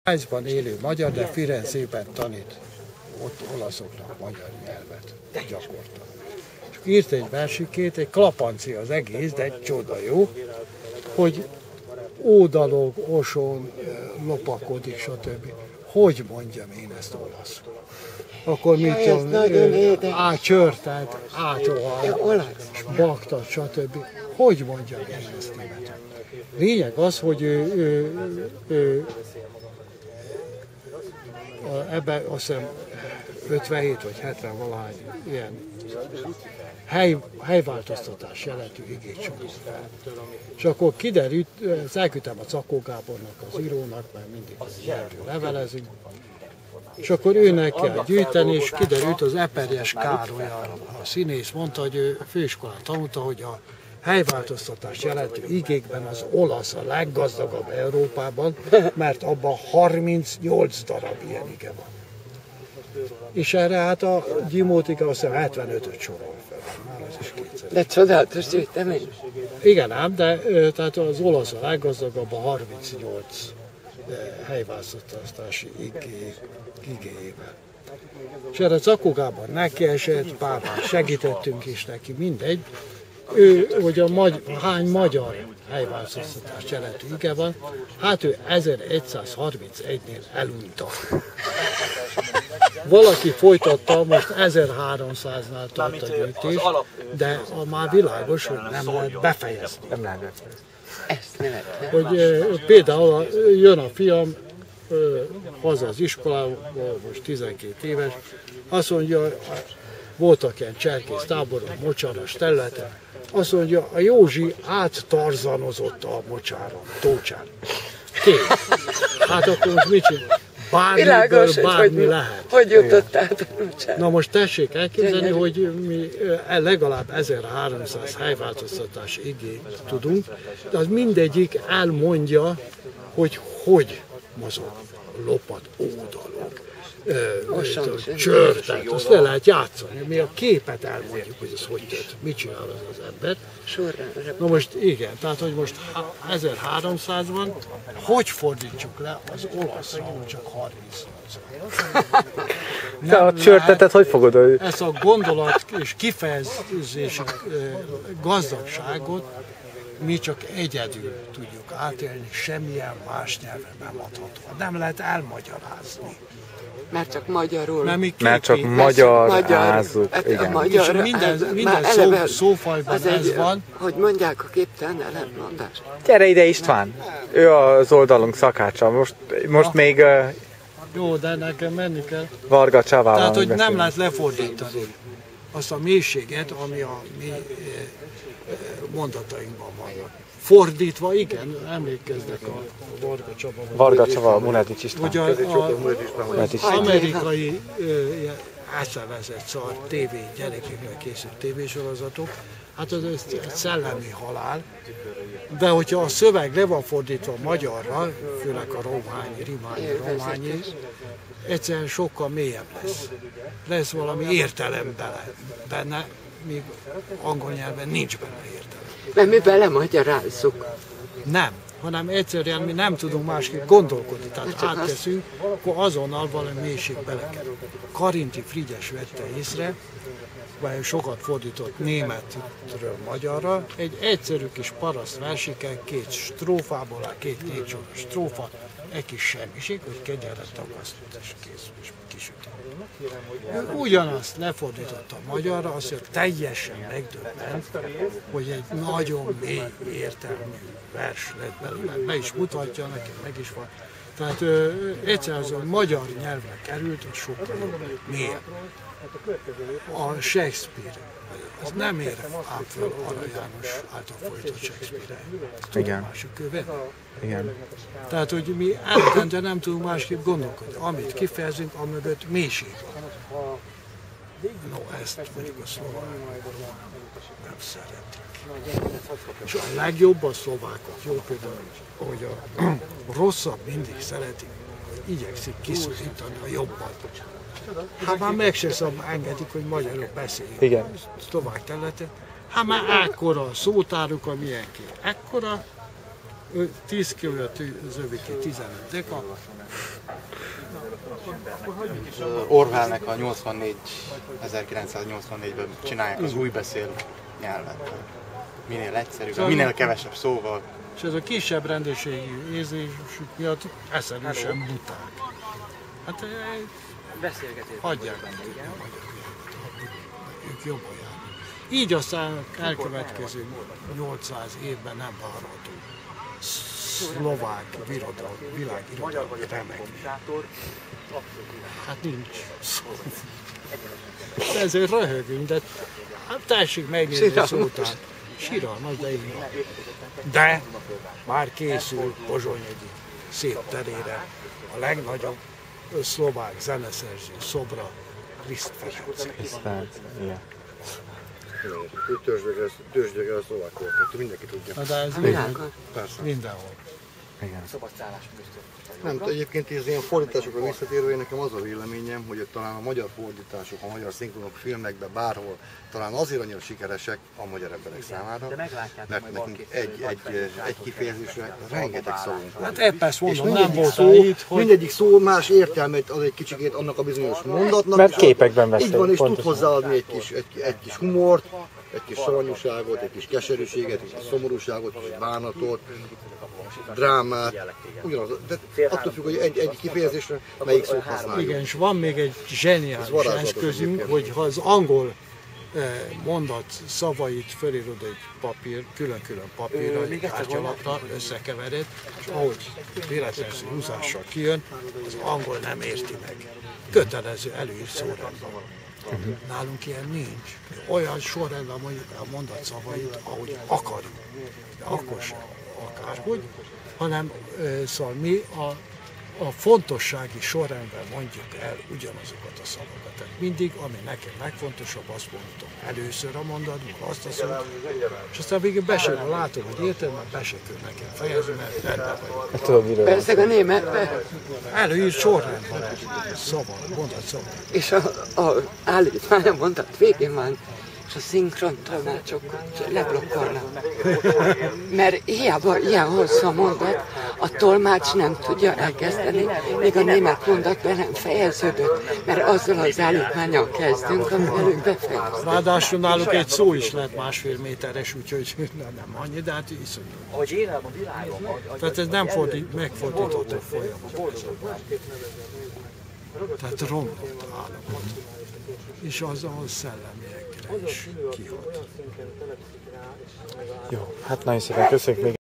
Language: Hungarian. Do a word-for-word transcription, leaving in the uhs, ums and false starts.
Svájcban élő magyar, de Firenzében tanít ott olaszoknak magyar nyelvet gyakorta. És írt egy versikét, egy klapanci az egész, de egy csoda jó, hogy ódalog, oson, lopakodik, stb. Hogy mondjam én ezt olaszul? Akkor mit tudom, átsörtelt, átohal, baktat, stb. Hogy mondjam én ezt németül? Lényeg az, hogy ő, ő, ő, ebben azt hiszem ötvenhét vagy hetven valahány ilyen hely, helyváltoztatás jelentő igét sorol fel. És akkor kiderült, ezt elküldtem a Czakó Gábornak, az írónak, mert mindig erről levelezünk, és akkor őnek kell gyűjteni, és kiderült, az Eperjes Károly, a színész mondta, hogy ő főiskolán tanulta, hogy a helyváltoztatás jelentő igékben az olasz a leggazdagabb Európában, mert abban harmincnyolc darab ilyen ige van. És erre hát a Gyimótika azt hiszem hetvenötöt sorol fel. Már az is kétszer. De csodálatos gyűjtemény. Igen ám, de tehát az olasz a leggazdagabb a harmincnyolc helyváltoztatási igéjével. És erre Czakó Gábor neki esett, pár segítettünk is neki, mindegy. Ő, hogy a magy, hány magyar helyváltoztatás jelentő ige van, hát ő ezeregyszázharmincegynél elunta. Valaki folytatta, most ezerháromszáznál tart a gyűjtés, de a már világos, hogy nem lehet befejezni. Nem lehet. Ezt nem lehet. Hogy például jön a fiam haza az iskolából, most tizenkét éves, azt mondja, voltak ilyen cserkész táborok, mocsaras területen, azt mondja, a Józsi áttarzanozott a mocsáron, Tócsán. Kész. Hát akkor most mit csinál? Bármiből Világos, bármi hogy, lehet. Hogy jutott át a Tócsán? Na most tessék elképzelni, hogy mi legalább ezerháromszáz helyváltoztatás igét tudunk, de az mindegyik elmondja, hogy hogy mozog, lopat, ódalog, csörtet, azt le lehet játszani. Mi a képet elmondjuk, hogy ez hogy tett, mit csinál az az ember. Na most igen, tehát hogy most ezerháromszáz van, hogy fordítsuk le az olaszra, hogy csak harmincnyolc. Te a csörtetet hogy fogod? Ezt a gondolat és kifejezési gazdagságot mi csak egyedül tudjuk átélni, semmilyen más nyelven nem adható. Nem lehet elmagyarázni. Mert csak magyarul. Mert, mi Mert csak magyar ázzuk. Hát igen. a magyar, és minden, ez, minden szó, eleve, szófajban ez egy, van. Hogy mondják, a képtelen ellentmondás. Gyere ide István! Ő az oldalunk szakácsa. Most, most még uh, Jó, de nekem menni kell. Varga Csavával. Tehát, hogy nem lehet lefordítani azt a mélységet, ami a mi mondatainkban vannak. Fordítva, igen, emlékeznek a Varga Csaba. Varga Csaba, a Munetics István. Hogy a, a, az amerikai átszervezett szar tévé, gyerekekre készült tévésorozatok, hát az egy szellemi halál, de hogyha a szöveg le van fordítva magyarra, főleg a rományi, rimányi, rományi, egyszerűen sokkal mélyebb lesz. Lesz valami értelem benne, míg angol nyelven nincs benne értelem. Mert mi belemagyarázzuk. Nem, hanem egyszerűen mi nem tudunk másképp gondolkodni. Tehát átteszünk, akkor azonnal valami mélység belekerül. Karinti Frigyes vette észre, vagy sokat fordított németről magyarra, egy egyszerű kis paraszt versiken, két strófából, a két négy soros strófa, egy kis semmiség, hogy kegyelre takasztott és kész, és kisütött. Ugyanazt lefordította magyarra, azt mondja, teljesen megdöbbent, hogy egy nagyon mély értelmű vers lett belőle. Le is mutatja, nekem meg is van. Tehát ö, egyszerűen az a magyar nyelvre került, hogy sokkal jobb, mélyebb. A Shakespeare, az nem ér ám föl Arany János által folytott Shakespeare-re. Tudomásuk követ. Igen. Tehát, hogy mi eltente nem tudunk másképp gondolkodni. Amit kifejezünk, amögött mélység van. No, ezt mondjuk a szlovákok nem szeretik. És a legjobb a szlovákok. Jó például, hogy a rosszabb mindig szeretik, hogy igyekszik kiszorítani a jobbat. Hát már meg se szab, engedik, hogy magyarul beszéljünk. Igen. Szlovák területen. Hát már ekkora a szótáruk, a milyen ki. Ekkora, tíz kilót zövi ki tizenöt deka. Orwellnek a nyolcvannégy, ezerkilencszáznyolcvannégyben csinálják az új beszél nyelvet. Minél egyszerűbb, minél kevesebb szóval. És ez a kisebb rendőrségi érzésük miatt eszelősen buták. Hát hagyják meg, ők jobban járnak. Így aztán elkövetkező nyolcszáz évben nem várható szlovák birodalom, világirodalom remekli. Hát nincs szó. Ezért röhögünk, de hát tessék megnézni szótán. Síralmas, de így van. De már készül Pozsony egyik szép terére a legnagyobb szlovák zeneszerző szobra, Liszt Ferenc. Tőzsdegre a szlovák volt, mindenki tudja. Na, de ez Világon. Persze. mindenhol. Igen. Nem, egyébként ez ilyen fordításokra visszatérve, nekem az a véleményem, hogy talán a magyar fordítások, a magyar szinkronok filmekben bárhol talán azért annyira sikeresek a magyar emberek számára, mert nekünk egy, egy, egy kifejezésre rengeteg szavunk van. Hát épp ezt És mondom, nem mindegyik volt szó, itt, hogy mindegyik szó más értelmet ad egy kicsikét annak a bizonyos mondatnak. Mert és képekben Így van, és tud pontosan. hozzáadni egy kis, egy, egy kis humort, egy kis savanyúságot, egy kis keserűséget, egy kis szomorúságot, egy kis bánatot, drámát, ugyanaz, de attól függ, hogy egy, egy kifejezésre melyik szót használjuk. igen, és van még egy zseniális varázslatos eszközünk, egyébként. hogy ha az angol eh, mondat szavait fölírod egy papír, külön-külön papírra, egy kártyalapra, összekevered, és ahogy véletlenül húzással kijön, az angol nem érti meg. Kötelező előírt sorrendben van. Nálunk ilyen nincs. Olyan sorrendben mondjuk a mondat szavait, ahogy akarjuk. De akkor sem akárhogy, hanem ö, szóval mi a, a fontossági sorrendben mondjuk el ugyanazokat a szavakat. Tehát mindig, ami nekem legfontosabb, azt mondtam először a mondatban, azt a szót, és aztán végül be sem látom, hogy érted, mert be se kell nekem fejezni, mert rendben vagyok. Tudom, miről van. Persze a németben. Előírt sorrendben a szava, mondat szava. És a, a állítmány a mondat végén van, és a szinkron tolmácsok leblokkolnak. Mert hiába ilyen hosszú a mondat, a tolmács nem tudja elkezdeni, még a német mondat be nem fejeződött, mert azzal az állítmánnyal kezdünk, amivel ők befejezik. Ráadásul náluk egy szó is lehet másfél méteres, úgyhogy nem, nem annyi, de hát iszonyú. Ahogy élem a világon, Tehát ez nem fordít, megfordítható folyamat. Tehát romlott állapot. És az a szellemiekre is kihat. Jó, hát nagyon szépen köszönjük még.